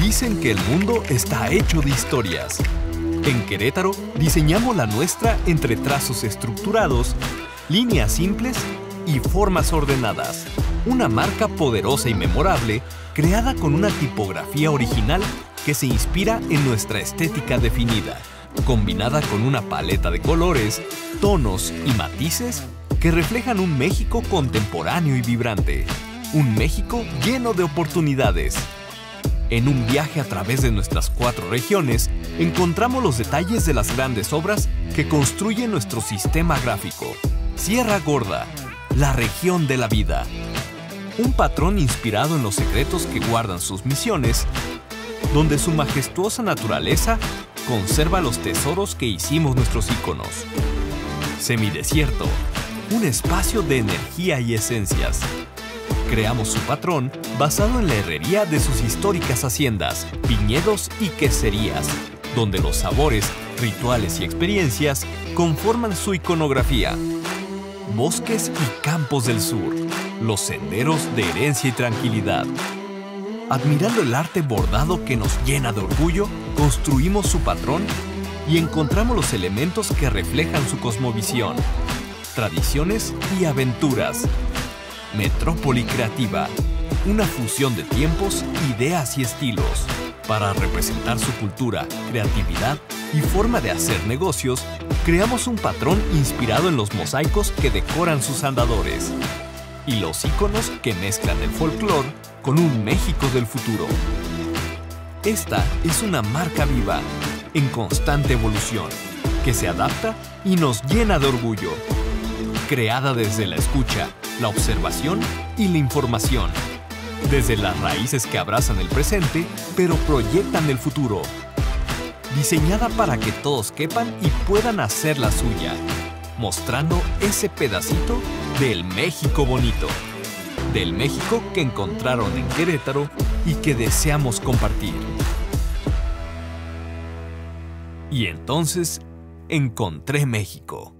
Dicen que el mundo está hecho de historias. En Querétaro diseñamos la nuestra entre trazos estructurados, líneas simples y formas ordenadas. Una marca poderosa y memorable, creada con una tipografía original que se inspira en nuestra estética definida, combinada con una paleta de colores, tonos y matices que reflejan un México contemporáneo y vibrante. Un México lleno de oportunidades. En un viaje a través de nuestras 4 regiones, encontramos los detalles de las grandes obras que construyen nuestro sistema gráfico. Sierra Gorda, la región de la vida. Un patrón inspirado en los secretos que guardan sus misiones, donde su majestuosa naturaleza conserva los tesoros que hicimos nuestros íconos. Semidesierto, un espacio de energía y esencias. Creamos su patrón basado en la herrería de sus históricas haciendas, viñedos y queserías, donde los sabores, rituales y experiencias conforman su iconografía. Bosques y campos del sur, los senderos de herencia y tranquilidad. Admirando el arte bordado que nos llena de orgullo, construimos su patrón y encontramos los elementos que reflejan su cosmovisión, tradiciones y aventuras. Metrópoli creativa, una fusión de tiempos, ideas y estilos. Para representar su cultura, creatividad y forma de hacer negocios, creamos un patrón inspirado en los mosaicos que decoran sus andadores y los íconos que mezclan el folclore con un México del futuro. Esta es una marca viva, en constante evolución, que se adapta y nos llena de orgullo. Creada desde la escucha, la observación y la información. Desde las raíces que abrazan el presente, pero proyectan el futuro. Diseñada para que todos quepan y puedan hacer la suya, mostrando ese pedacito del México bonito. Del México que encontraron en Querétaro y que deseamos compartir. Y entonces, encontré México.